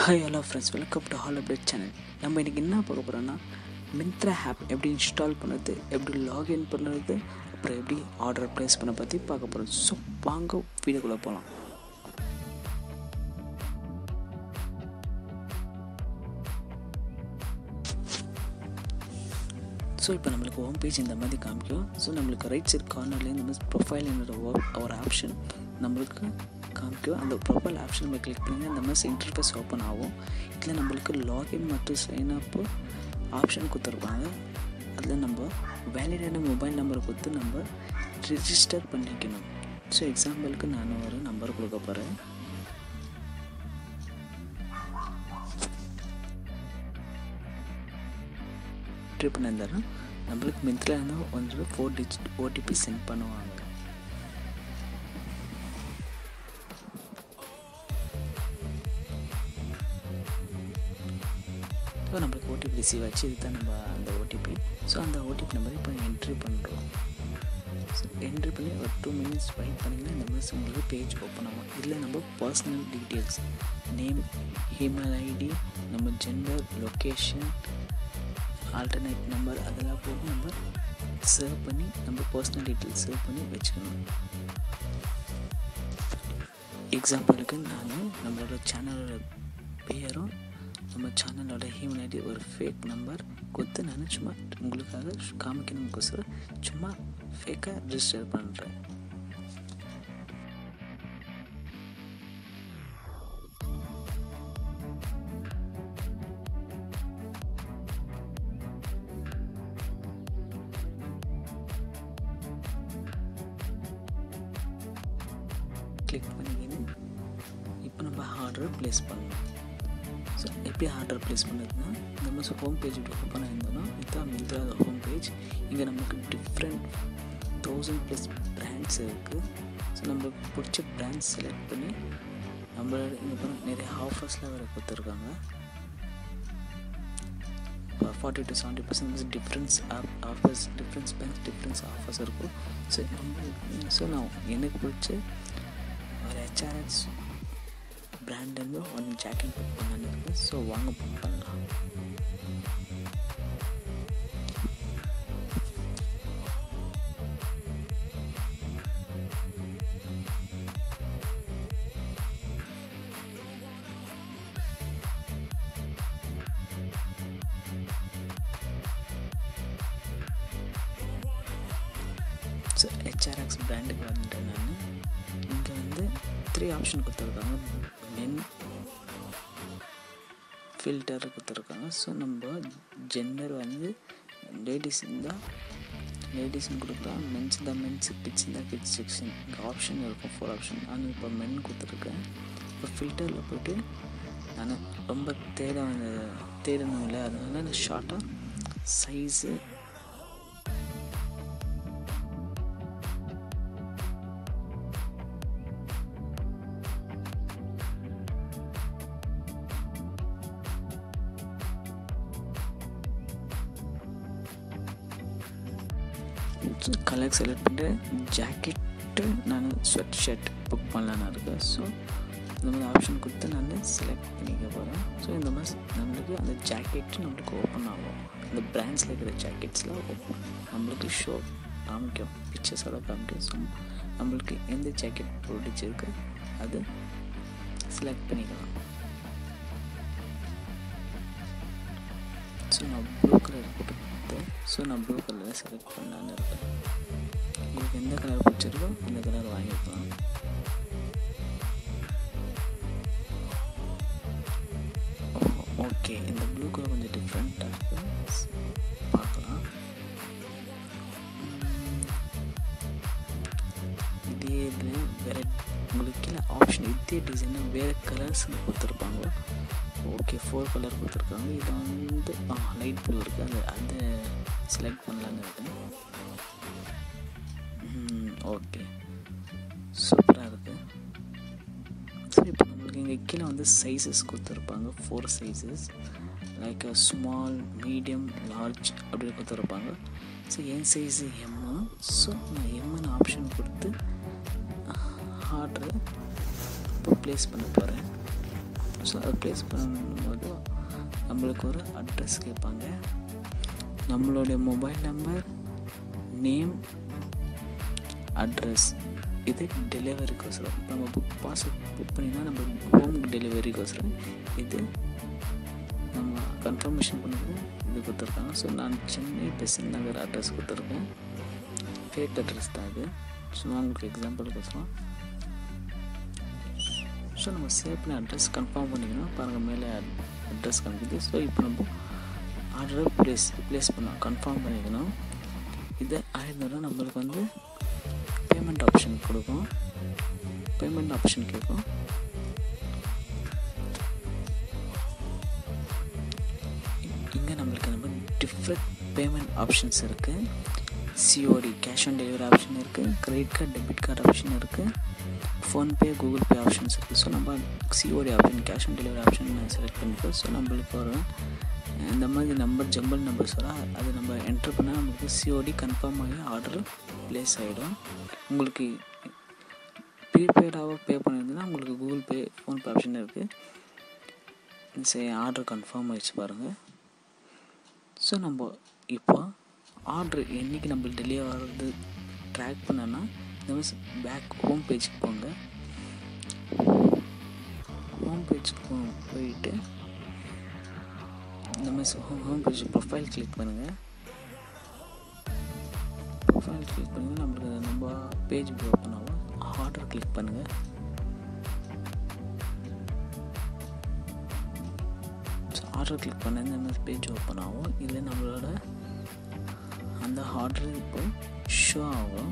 Hi hello friends, welcome to hall update channel. நம்ம இன்றைக்கி என்ன பார்க்க போகிறோன்னா, மிந்த்ரா ஆப் எப்படி இன்ஸ்டால் பண்ணுறது, எப்படி லாகின் பண்ணுறது, அப்புறம் எப்படி ஆர்டர் ப்ளேஸ் பண்ண பற்றி பார்க்க போகிறோம். ஸோ வாங்க வீடியோக்குள்ளே போகலாம். ஸோ இப்போ நம்மளுக்கு ஹோம் பேஜ் இந்த மாதிரி காமிக்கும். ஸோ நம்மளுக்கு ரைட் சைட் கார்னர்லேயே இந்த மாதிரி ப்ரொஃபைல் ஒரு ஆப்ஷன் நம்மளுக்கு காமிக்கும். அந்த ப்ரொஃபைல் ஆப்ஷன் நம்ம கிளிக் பண்ணி அந்த மாதிரி இன்டர்ஃபேஸ் ஓப்பன் ஆகும். இதில் நம்மளுக்கு லாகின் மற்றும் சைன் அப்பு ஆப்ஷன் கொடுத்துருப்பாங்க. அதில் நம்ம வேலிடான மொபைல் நம்பரை கொடுத்து நம்ம ரிஜிஸ்டர் பண்ணிக்கணும். ஸோ எக்ஸாம்பிளுக்கு நான் ஒரு நம்பர் கொடுக்க போகிறேன். என்ட்ரி பண்ணியிருந்தாலும் நம்மளுக்கு மிந்த்ரானா வந்து 4 டிஜிட் ஓடிபி சென்ட் பண்ணுவாங்க. ஸோ நம்மளுக்கு ஓடிபி ரிசீவ் ஆச்சு. இதுதான் நம்ம அந்த ஓடிபி. ஸோ அந்த ஓடிபி நம்பரை இப்போ என்ட்ரி பண்ணுறோம். ஸோ என்ட்ரி பண்ணி ஒரு 2 மினிட்ஸ் வெயிட் பண்ணிங்கன்னா இந்த மாதிரி உங்களுக்கு பேஜ் ஓப்பன் ஆகும். இதில் நம்ம personal details, name, email ID, நம்ம ஜெண்டர், லொக்கேஷன், ஆல்டர்னேட் நம்பர் அதெல்லாம் போட்டு நம்ம சேவ் பண்ணி நம்ம பர்சனல் டீட்டெயில்ஸ் சேவ் பண்ணி வச்சுக்கணும். எக்ஸாம்பிளுக்கு நான் நம்மளோட சேனலோட பேரும் நம்ம சேனலோட இமெயில் ஐடி ஒரு ஃபேக் நம்பர் கொடுத்து நான் சும்மா உங்களுக்காக காமிக்கணும்க்கோசரம் சும்மா ஃபேக்காக ரிஜிஸ்டர் பண்ணுறேன். கிளிக் பண்ணிக்கின்னு இப்போ நம்ம ஆர்டர் ப்ளேஸ் பண்ணணும். ஸோ எப்படி ஆர்டர் ப்ளேஸ் பண்ணுறதுன்னா, நம்ம ஹோம் பேஜ் ஓப்பன் ஆயிருந்தோன்னா இதுதான் மிந்த்ரா ஹோம் பேஜ். இங்கே நமக்கு டிஃப்ரெண்ட் 1000+ பிராண்ட்ஸ் இருக்குது. ஸோ நம்மளுக்கு பிடிச்ச பிராண்ட்ஸ் செலக்ட் பண்ணி நம்மளோட இங்கே நிறைய ஆஃபர்ஸ்லாம் வேறு கொடுத்துருக்காங்க. 40 to 70% difference offers, difference banks, difference offers இருக்கும். ஸோ நான் எனக்கு பிடிச்ச ஒரு ஹெச்ஆர்எக்ஸ் பிராண்ட்லேருந்து ஒன் ஜாக்கெட் புக் பண்ணான்னு இருக்குது. ஸோ வாங்க புக் பண்ணலாம். ஸோ ஹெச்ஆர்எக்ஸ் பிராண்டுக்கு வந்துட்டேன் நான். இங்கே வந்து 3 ஆப்ஷன் கொடுத்துருக்காங்க. மென் ஃபில்டர் கொடுத்துருக்காங்க. ஸோ நம்ம ஜெண்டர் வந்து லேடிஸ் இருந்தால் லேடிஸ்ன்னு கொடுக்கலாம், மென்ஸ் இருந்தால் மென்ஸு, கிட்ஸ் இருந்தால் கிட்ஸ் செக்ஷன் இங்கே ஆப்ஷன் இருக்கும். 4 ஆப்ஷன். நான் இப்போ மென் கொடுத்துருக்கேன். இப்போ ஃபில்டரில் போய்ட்டு நான் ரொம்ப தேடணும் இல்லை, அதனால நான் ஷார்ட்டாக சைஸு கலர் செலக்ட் பண்ணிட்டு ஜாக்கெட்டு நான் ஸ்வெட் ஷர்ட் புக் பண்ணலான்னு இருக்கேன். ஸோ இந்த மாதிரி ஆப்ஷன் கொடுத்து நான் செலக்ட் பண்ணிக்க போகிறேன். ஸோ இந்த மாதிரி நம்மளுக்கு அந்த ஜாக்கெட்டு நம்மளுக்கு ஓப்பன் ஆகும். அந்த பிராண்ட்ஸில் இருக்கிற ஜாக்கெட்ஸ்லாம் நம்மளுக்கு ஷோ காமிக்கும், பிக்சர்ஸோட காமிக்கும். ஸோ நம்மளுக்கு எந்த ஜாக்கெட் பிடிச்சிருக்கு அது செலக்ட் பண்ணிக்கலாம். ஸோ நான் ப்ளூ கலர் போட்டு ஸோ நான் ப்ளூ கலரில் செலக்ட் பண்ணலான்னு இருக்கேன். உங்களுக்கு எந்த கலர் பிடிச்சிருக்கோ அந்த கலர் வாங்கிக்கலாம். ஓகே, இந்த ப்ளூ கலர் கொஞ்சம் டிஃப்ரெண்ட்டாக இருக்குது, பார்க்கலாம். இதே இதில் வேறு உங்களுக்கு கீழே ஆப்ஷன் இதே டிசைனாக வேறு கலர்ஸ் கொடுத்துருப்பாங்க. ஓகே, 4 கலர் கொடுத்துருக்காங்க. இதில் வந்து லைட் ப்ளூ இருக்குது, அதை செலக்ட் பண்ணலான்னு இருக்கேன். ஓகே, சூப்பராக இருக்குது. ஸோ இப்போ நம்மளுக்கு இங்கே கீழே வந்து சைஸஸ் கொடுத்துருப்பாங்க. 4 sizes like small, medium, large அப்படி கொடுத்துருப்பாங்க. ஸோ என் சைஸு எம்மு. ஸோ நான் எம்முன்னு ஆப்ஷன் கொடுத்து ஆர்டரை இப்போ ப்ளேஸ் பண்ண போகிறேன். ஸோ அதை ப்ளேஸ் பண்ணும்போது நம்மளுக்கு ஒரு அட்ரஸ் கேட்பாங்க. நம்மளுடைய மொபைல் நம்பர், நேம், அட்ரஸ், இது டெலிவரிக்கோசரம். இப்போ நம்ம புக் பண்ணினா நம்ம ஹோம் டெலிவரிக்கோசரம் இது நம்ம கன்ஃபர்மேஷன் பண்ணுறது இது கொடுத்துருக்காங்க. ஸோ நான் சென்னை பெசன்ட் நகர் அட்ரஸ் கொடுத்துருக்கேன். ஃபேக் அட்ரஸ் தான் இது. ஸோ நான் உங்களுக்கு எக்ஸாம்பிளுக்கோசரம். ஸோ நம்ம சேவ் பண்ண அட்ரஸ் கன்ஃபார்ம் பண்ணிக்கணும். பாருங்கள் மேலே அட்ரஸ் காமிக்குது. ஸோ இப்போ நம்ம ஆர்டரை ப்ளேஸ் பண்ணோம், கன்ஃபார்ம் பண்ணிக்கணும். இதை ஆயிருந்தோன்னா நம்மளுக்கு வந்து பேமெண்ட் ஆப்ஷன் கொடுக்கும். பேமெண்ட் ஆப்ஷன் கேட்கும். இங்கே நம்மளுக்கு நம்ம டிஃப்ரெண்ட் பேமெண்ட் ஆப்ஷன்ஸ் இருக்குது. COD cash on delivery option இருக்குது, credit card, debit card option இருக்குது, ஃபோன்பே, கூகுள் பே ஆப்ஷன்ஸ் இருக்குது. ஸோ நம்ம COD option, cash on delivery option select பண்ணிப்போம். ஸோ நம்மளுக்கு ஒரு இந்த மாதிரி நம்பர், ஜம்பிள் நம்பர்ஸ் வரும். அது நம்ம என்ட்ரு பண்ணால் நம்மளுக்கு சிஓடி கன்ஃபார்ம் ஆகி ஆர்டர் ப்ளேஸ் ஆகிடும். உங்களுக்கு ப்ரீபெய்டாக பே பண்ணியிருந்ததுன்னா உங்களுக்கு கூகுள் பே, ஃபோன்பே ஆப்ஷன் இருக்குது. சரி, ஆர்டர் கன்ஃபார்ம் ஆகிடுச்சு பாருங்கள். ஸோ நம்ம இப்போ ஆர்டர் என்றைக்கு நம்மளுக்கு டெலிவரி ஆகிறது ட்ராக் பண்ணோன்னா இந்த மாதிரி பேக் ஹோம் பேஜுக்கு போங்க. ஹோம் பேஜுக்கு போயிட்டு இந்த மாதிரி ஹோம் பேஜ் ப்ரொஃபைல் கிளிக் பண்ணுங்கள். ப்ரொஃபைல் கிளிக் பண்ணி நம்மளுக்கு நம்ம பேஜ் ஓப்பன் ஆகும். ஆர்டர் கிளிக் பண்ணுங்கள். ஸோ ஆர்டர் கிளிக் பண்ண இந்த மாதிரி பேஜ் ஓப்பன் ஆகும். இது நம்மளோட அந்த ஆர்டர் இப்போ ஷோ ஆகும்.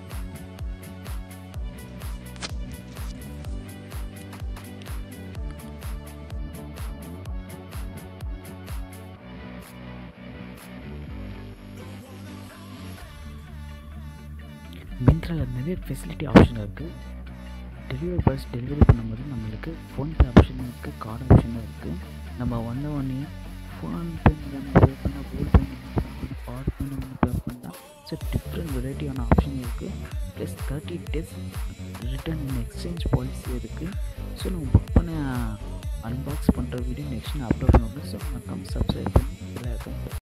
மிந்த்ராவில் நிறைய ஃபெசிலிட்டி ஆப்ஷன் இருக்குது. டெலிவரி பாய்ஸ் டெலிவரி பண்ணும்போது நம்மளுக்கு ஃபோன்பே ஆப்ஷன் இருக்குது, கார்டு ஆப்ஷனும் இருக்குது. நம்ம ஒன்று ஃபோன்பே நம்ம பே பண்ணால், கூகுள் பே நம்ம கார்டு பே நம்ம பே பண்ணால், ஸோ டிஃப்ரெண்ட் வெரைட்டியான ஆப்ஷன் இருக்குது. Plus 30 days return and exchange policy இருக்குது. ஸோ நம்ம புக் பண்ண அன்பாக்ஸ் பண்ணுற வீடியோ நெக்ஸ்ட் நான் அப்லோட் பண்ணுவோம். ஸோ மறக்காம சப்ஸ்கிரைப் பண்ணி